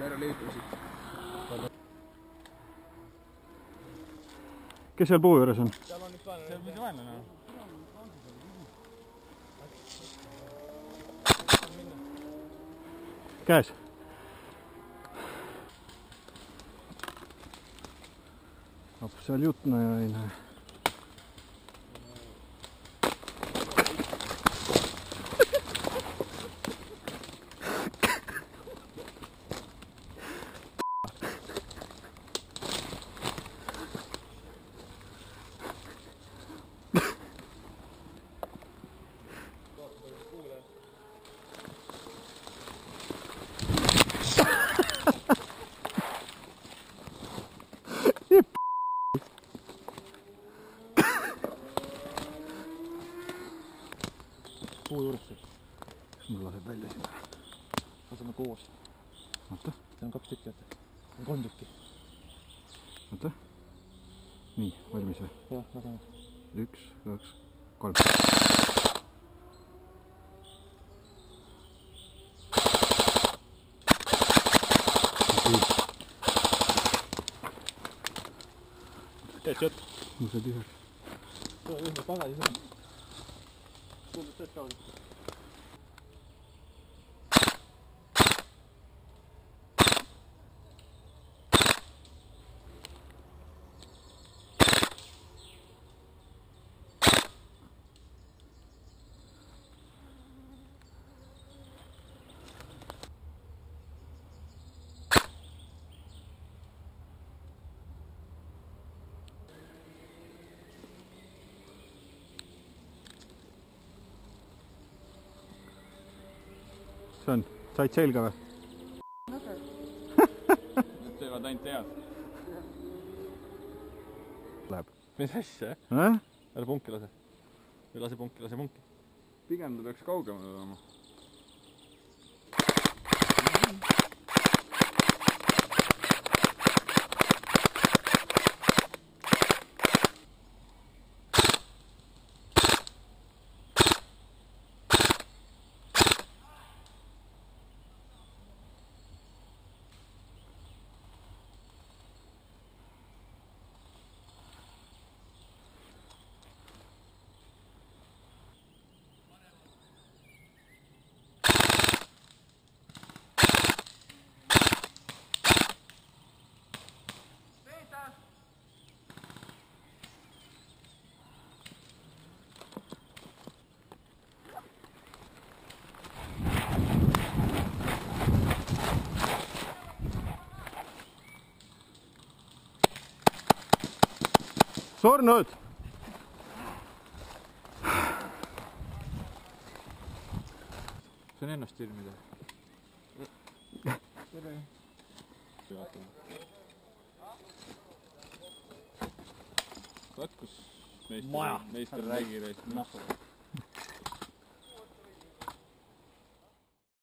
kes seal puu juures on? Seal on üks vaenlane. Seal on mingi vaenlane. Käes. Seal jutna ja ei näe. Puu juures. Mul laseb välja sinna. Laseme koos. Oota. See on 2 tükki, jätta. On 3 tükki. Oota. Nii, valmis või? Jah, laseme. 1, 2, 3. Teed jõtt. Mul see tühjaks. Tule ühme pagadi sõna. Tundub teed kaudu. See on, said selga või? Need teevad ainult head. Läheb. Mis asja, jah? Ära punki lase. Või lase punki, lase punki. Pigem ta peaks kaugemal olema. Surnud! See on ennast ilmida. Tere! Vaat kus meister räägi reist.